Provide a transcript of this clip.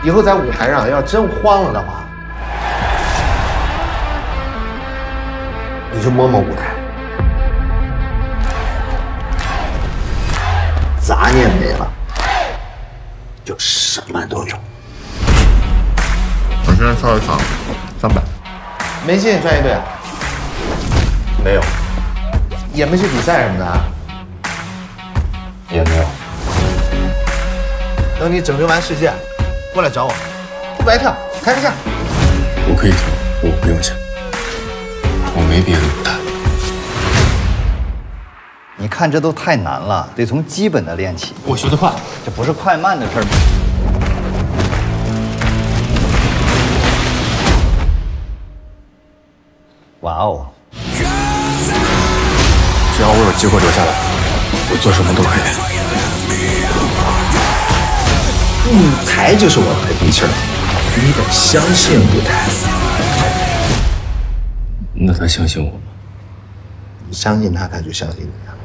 以后在舞台上要真慌了的话，你就摸摸舞台，杂念没了，就什么都有。 我现在稍微少300。 没进专业队啊？ 没有， 也没去比赛什么的啊？ 也没有。 等你拯救完世界，过来找我，不白跳，开个价。 我可以跳，我不用钱，我没别的舞台。 你看这都太难了，得从基本的练起。 我学得快， 这不是快慢的事儿。哇哦！ 只要我有机会留下来，我做什么都可以。 舞台就是我的底气儿，你得相信舞台。 那他相信我吗？ 你相信他，他就相信你啊。